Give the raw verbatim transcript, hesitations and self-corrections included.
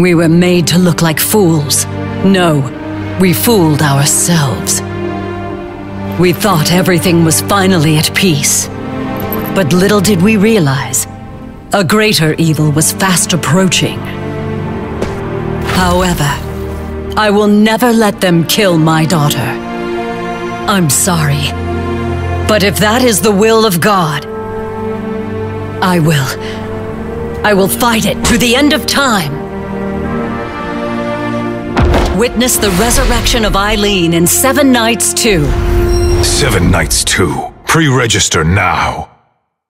We were made to look like fools. No, we fooled ourselves. We thought everything was finally at peace. But little did we realize, a greater evil was fast approaching. However, I will never let them kill my daughter. I'm sorry, but if that is the will of God, I will. I will fight it to the end of time. Witness the resurrection of Eileen in Seven Nights two. Seven Nights two. Pre-register now.